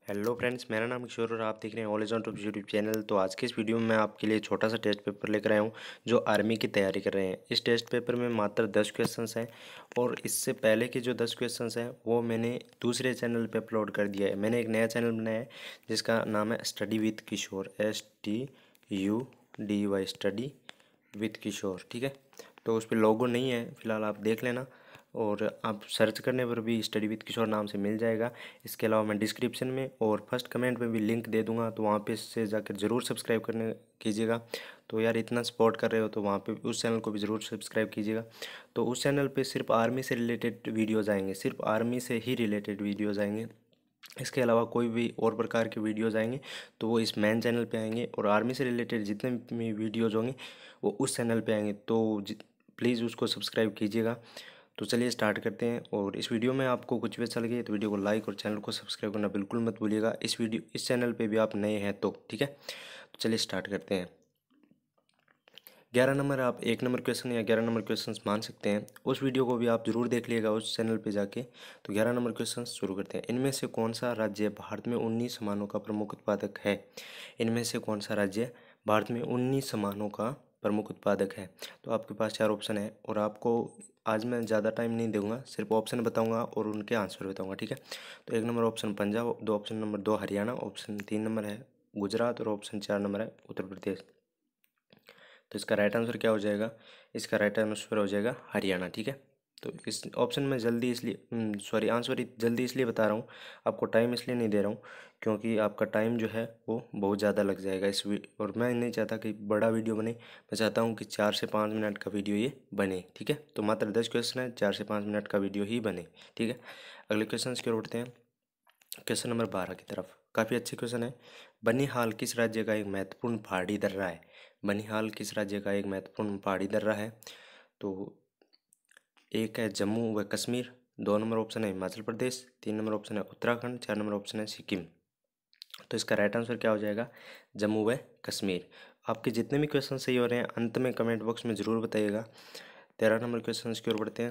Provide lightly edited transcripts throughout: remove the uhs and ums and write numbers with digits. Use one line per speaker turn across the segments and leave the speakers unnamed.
Hello friends, मेरा नाम किशोर और आप देख रहे हैं all is on top YouTube channel. तो आज के इस वीडियो में मैं आपके लिए छोटा सा टेस्ट पेपर लेकर आया हूँ जो आर्मी की तैयारी कर रहे हैं। इस टेस्ट पेपर में मात्र 10 क्वेश्चंस हैं और इससे पहले के जो 10 क्वेश्चंस हैं वो मैंने दूसरे चैनल पे अपलोड कर दिया है। मैंने एक नया चैनल बनाया है जिसका नाम है study with Kishore, STUDY, study with Kishore. ठीक है, तो उस पर लोगो नहीं है फिलहाल, आप देख लेना और आप सर्च करने पर भी स्टडी विद किशोर नाम से मिल जाएगा। इसके अलावा मैं डिस्क्रिप्शन में और फर्स्ट कमेंट में भी लिंक दे दूंगा, तो वहाँ पे से जाकर ज़रूर सब्सक्राइब करने कीजिएगा। तो यार इतना सपोर्ट कर रहे हो तो वहाँ पे उस चैनल को भी ज़रूर सब्सक्राइब कीजिएगा। तो उस चैनल पे सिर्फ आर्मी से रिलेटेड वीडियोज़ आएंगे, सिर्फ आर्मी से ही रिलेटेड वीडियोज़ आएंगे। इसके अलावा कोई भी और प्रकार के वीडियोज़ आएंगे तो वो इस मेन चैनल पे आएंगे, और आर्मी से रिलेटेड जितने भी वीडियोज़ होंगे वो उस चैनल पे आएंगे। तो प्लीज़ उसको सब्सक्राइब कीजिएगा। तो चलिए स्टार्ट करते हैं। और इस वीडियो में आपको कुछ भी अच्छा लगे तो वीडियो को लाइक और चैनल को सब्सक्राइब करना बिल्कुल मत भूलिएगा। इस चैनल पे भी आप नए हैं तो ठीक है। तो चलिए स्टार्ट करते हैं। 11 नंबर, आप 1 नंबर क्वेश्चन या 11 नंबर क्वेश्चन मान सकते हैं, उस वीडियो को भी आप जरूर देख लीजिएगा उस चैनल पे जाके। तो 11 नंबर क्वेश्चन शुरू करते हैं। इनमें से कौन सा राज्य भारत में 19 सामानों का प्रमुख उत्पादक है? इनमें से कौन सा राज्य भारत में 19 सामानों का प्रमुख उत्पादक है? तो आपके पास 4 ऑप्शन है और आपको आज मैं ज़्यादा टाइम नहीं दूंगा, सिर्फ ऑप्शन बताऊंगा और उनके आंसर बताऊंगा। ठीक है, तो 1 नंबर ऑप्शन पंजाब, दो option number 2 Haryana, option 3 number है गुजरात और ऑप्शन 4 नंबर है उत्तर प्रदेश। तो इसका राइट आंसर क्या हो जाएगा? इसका राइट आंसर हो जाएगा हरियाणा। ठीक है, तो इस ऑप्शन में जल्दी इसलिए सॉरी आंसर जल्दी इसलिए बता रहा हूँ, आपको टाइम इसलिए नहीं दे रहा हूँ क्योंकि आपका टाइम जो है वो बहुत ज़्यादा लग जाएगा और मैं नहीं चाहता कि बड़ा वीडियो बने। मैं चाहता हूँ कि 4 से 5 मिनट का वीडियो ये बने। ठीक है, तो मात्र 10 क्वेश्चन है, 4 से 5 मिनट का वीडियो ही बने। ठीक है, अगले क्वेश्चन की ओर बढ़ते हैं। क्वेश्चन नंबर 12 की तरफ। काफ़ी अच्छे क्वेश्चन है। बनिहाल किस राज्य का एक महत्वपूर्ण पहाड़ी दर्रा है? बनिहाल किस राज्य का एक महत्वपूर्ण पहाड़ी दर्रा है? तो एक है जम्मू व कश्मीर, 2 नंबर ऑप्शन है हिमाचल प्रदेश, 3 नंबर ऑप्शन है उत्तराखंड, 4 नंबर ऑप्शन है सिक्किम। तो इसका राइट आंसर क्या हो जाएगा? जम्मू व कश्मीर। आपके जितने भी क्वेश्चन सही हो रहे हैं अंत में कमेंट बॉक्स में ज़रूर बताइएगा। 13 नंबर क्वेश्चन की ओर बढ़ते हैं।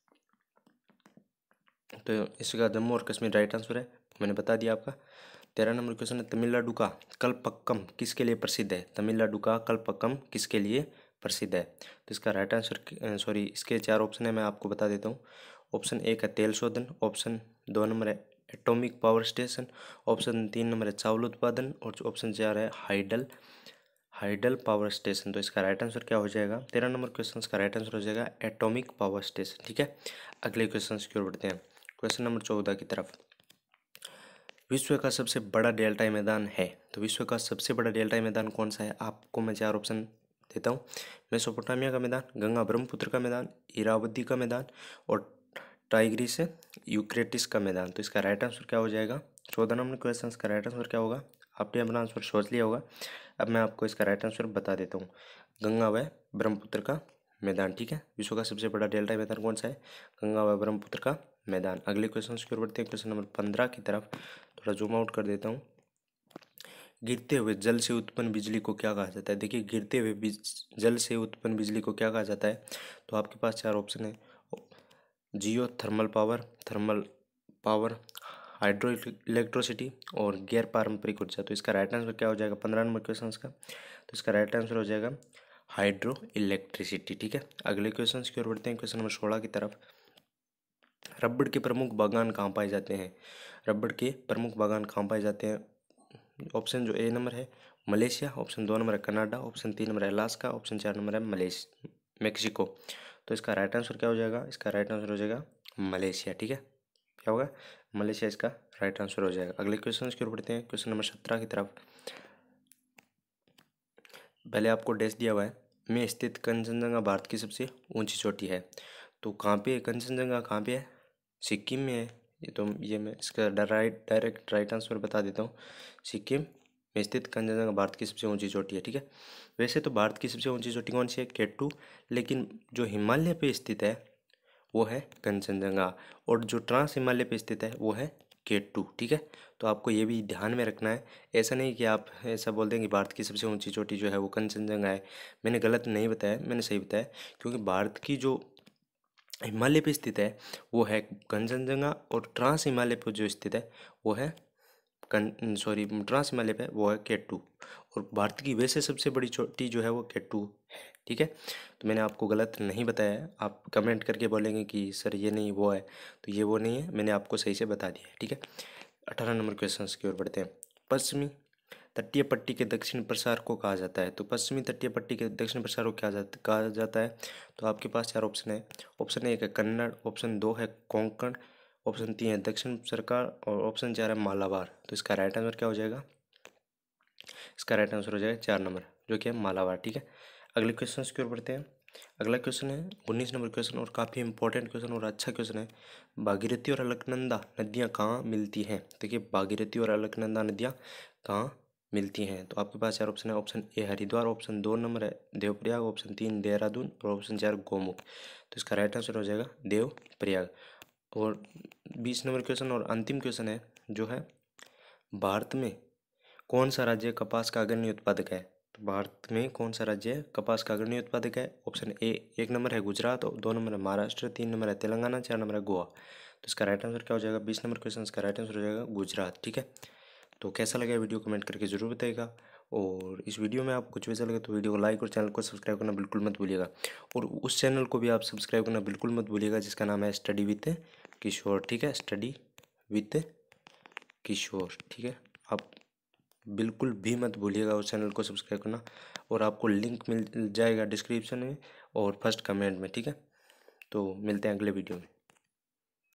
तो इसका जम्मू और कश्मीर राइट आंसर है, मैंने बता दिया आपका। 13 नंबर क्वेश्चन है तमिलनाडु का कल्पक्कम किसके लिए प्रसिद्ध है? तमिलनाडु का कल्पक्कम किसके लिए प्रसिद्ध है? तो इसका राइट आंसर सॉरी इसके 4 ऑप्शन है, मैं आपको बता देता हूँ। ऑप्शन 1 है तेल शोधन, ऑप्शन 2 नंबर है atomic power station, option 3 number है चावल उत्पादन और ऑप्शन 4 है हाइडल हाइडल पावर स्टेशन। तो इसका राइट आंसर क्या हो जाएगा? 13 नंबर क्वेश्चन का राइट आंसर हो जाएगा एटॉमिक पावर स्टेशन। ठीक है, अगले क्वेश्चन की ओर बढ़ते हैं। क्वेश्चन नंबर 14 की तरफ। विश्व का सबसे बड़ा डेल्टाई मैदान है, तो विश्व का सबसे बड़ा डेल्टाई मैदान कौन सा है? आपको मैं 4 ऑप्शन देता हूँ। मेसोपोटामिया का मैदान, गंगा ब्रह्मपुत्र का मैदान, इरावदी का मैदान और टाइग्रिस यूक्रेटिस का मैदान। तो इसका राइट आंसर क्या हो जाएगा? 14 नंबर क्वेश्चन का राइट आंसर क्या होगा? आपने अपना आंसर सोच लिया होगा, अब मैं आपको इसका राइट आंसर बता देता हूँ। गंगा व ब्रह्मपुत्र का मैदान। ठीक है, विश्व का सबसे बड़ा डेल्टाई मैदान कौन सा है? गंगा व ब्रह्मपुत्र का मैदान। अगले क्वेश्चन की ओर बढ़ते हैं, क्वेश्चन नंबर 15 की तरफ। थोड़ा जूम आउट कर देता हूँ। गिरते हुए जल से उत्पन्न बिजली को क्या कहा जाता है? देखिए, गिरते हुए जल से उत्पन्न बिजली को क्या कहा जाता है? तो आपके पास 4 ऑप्शन है। Geothermal power, hydroelectricity और गैर पारंपरिक ऊर्जा। तो इसका राइट आंसर क्या हो जाएगा 15 नंबर क्वेश्चन का? तो इसका राइट आंसर हो जाएगा हाइड्रो इलेक्ट्रिसिटी। ठीक है, अगले क्वेश्चन की ओर बढ़ते हैं, क्वेश्चन नंबर 16 की तरफ। रबड़ के प्रमुख बागान कहाँ पाए जाते हैं? रबड़ के प्रमुख बागान कहाँ पाए जाते हैं? ऑप्शन जो ए नंबर है मलेशिया, ऑप्शन 2 नंबर है कनाडा, ऑप्शन 3 नंबर है अलास्का, ऑप्शन 4 नंबर है मेक्सिको। तो इसका राइट आंसर क्या हो जाएगा? इसका राइट आंसर हो जाएगा मलेशिया। ठीक है, क्या होगा? मलेशिया इसका राइट आंसर हो जाएगा। अगले क्वेश्चन की ओर बढ़ते हैं, क्वेश्चन नंबर 17 की तरफ। पहले आपको डैश दिया हुआ है, में स्थित कंचनजंगा भारत की सबसे ऊंची चोटी है। तो कहाँ पे कंचनजंगा कहाँ पे है? सिक्किम में है। ये मैं इसका डायरेक्ट राइट आंसर बता देता हूँ। सिक्किम में स्थित कंचनजंगा भारत की सबसे ऊंची चोटी है। ठीक है, वैसे तो भारत की सबसे ऊंची चोटी कौन सी है? केटू, लेकिन जो हिमालय पे स्थित है वो है कंचनजंगा, और जो ट्रांस हिमालय पे स्थित है वो है केटू। ठीक है, तो आपको ये भी ध्यान में रखना है। ऐसा नहीं कि आप ऐसा बोल दें कि भारत की सबसे ऊंची चोटी जो है वो कंचनजंगा है। मैंने गलत नहीं बताया, मैंने सही बताया, क्योंकि भारत की जो हिमालय पे स्थित है वो है कंचनजंगा और ट्रांस हिमालय पर जो स्थित है वो है ट्रांस हिमालय पे वो है K2। और भारत की वैसे सबसे बड़ी चोटी जो है वो K2 है, ठीक है। तो मैंने आपको गलत नहीं बताया है, आप कमेंट करके बोलेंगे कि सर ये नहीं वो है, तो ये वो नहीं है, मैंने आपको सही से बता दिया है, ठीक है। 18 नंबर क्वेश्चन की ओर बढ़ते हैं। पश्चिमी तटीय पट्टी के दक्षिण प्रसार को कहा जाता है। तो पश्चिमी तटीय पट्टी के दक्षिण प्रसार को कहा जाता है। तो आपके पास 4 ऑप्शन है। ऑप्शन 1 है कन्नड़, ऑप्शन 2 है कोंकण, ऑप्शन 3 है दक्षिण सरकार और ऑप्शन 4 है मालाबार। तो इसका राइट आंसर क्या हो जाएगा? इसका राइट आंसर हो जाएगा 4 नंबर, जो कि है मालाबार, ठीक है। अगले क्वेश्चन की ओर बढ़ते हैं। अगला क्वेश्चन है 19 नंबर क्वेश्चन और काफ़ी इंपॉर्टेंट क्वेश्चन और अच्छा क्वेश्चन है। भागीरथी और अलकनंदा नदियाँ कहाँ मिलती हैं? देखिए भागीरथी और अलकनंदा नदियाँ कहाँ मिलती हैं? तो आपके पास 4 ऑप्शन है। Option A Haridwar, option 2 number है देवप्रयाग, ऑप्शन 3 देहरादून और ऑप्शन 4 गोमुख। तो इसका राइट आंसर हो जाएगा देवप्रयाग। और 20 नंबर क्वेश्चन और अंतिम क्वेश्चन है जो है, भारत में कौन सा राज्य कपास का अग्रणी उत्पादक है? तो भारत में कौन सा राज्य कपास का अग्रणी उत्पादक है? ऑप्शन ए 1 नंबर है गुजरात, 2 नंबर है महाराष्ट्र, 3 नंबर है तेलंगाना, 4 नंबर है गोवा। तो इसका राइट आंसर क्या हो जाएगा? 20 नंबर क्वेश्चन का राइट आंसर हो जाएगा गुजरात, ठीक है। तो कैसा लगा वीडियो कमेंट करके जरूर बताइएगा। और इस वीडियो में आपको कुछ वैसा लगे तो वीडियो को लाइक और चैनल को सब्सक्राइब करना बिल्कुल मत भूलिएगा। और उस चैनल को भी आप सब्सक्राइब करना बिल्कुल मत भूलिएगा जिसका नाम है स्टडी विथ किशोर, ठीक है। स्टडी विथ किशोर, ठीक है। आप बिल्कुल भी मत भूलिएगा उस चैनल को सब्सक्राइब करना। और आपको लिंक मिल जाएगा डिस्क्रिप्शन में और फर्स्ट कमेंट में, ठीक है। तो मिलते हैं अगले वीडियो में।